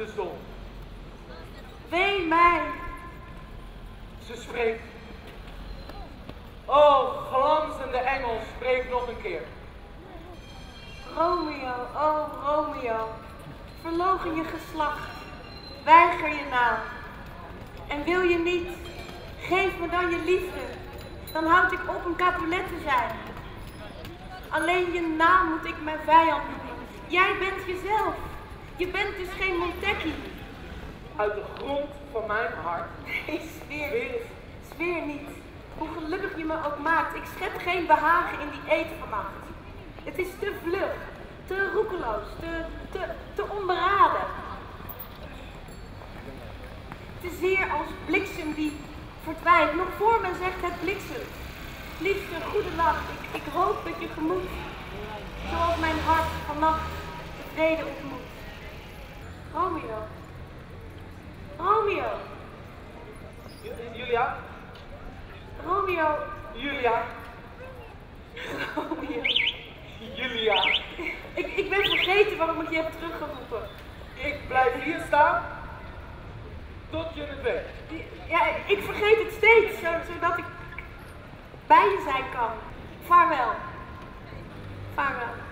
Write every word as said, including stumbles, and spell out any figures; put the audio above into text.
de zon. Wee mij. Ze spreekt. O, glanzende engel, spreek nog een keer. Romeo, o Romeo, verloochen je geslacht, weiger je naam. En wil je niet, geef me dan je liefde, dan houd ik op een Capulet te zijn. Alleen je naam moet ik mijn vijand noemen. Jij bent jezelf, je bent dus geen Montecchi. Uit de grond van mijn hart. Nee, zweer, zweer niet. Hoe gelukkig je me ook maakt, ik schep geen behagen in die eed vannacht. Het is te vlug, te roekeloos, te, te, te onberaden. Te zeer als bliksem die verdwijnt, nog voor men zegt het bliksem. Liefste, goede nacht, ik, ik hoop dat je gemoed, zoals mijn hart vannacht de vrede ontmoet. Romeo. Romeo. Julia? Romeo. Julia? Romeo. Julia? Ik, ik ben vergeten waarom ik je heb teruggeroepen. Ik blijf hier staan tot je het weet. Ja, ik vergeet het steeds, zodat ik bij je zijn kan. Vaarwel. Vaarwel.